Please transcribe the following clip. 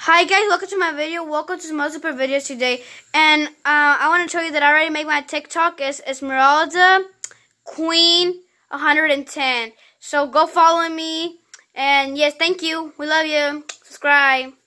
Hi guys, welcome to my video. Welcome to some super videos today. And I want to show you that I already made my TikTok. It's Esmeralda Queen 110. So go follow me. And yes, thank you. We love you. Subscribe.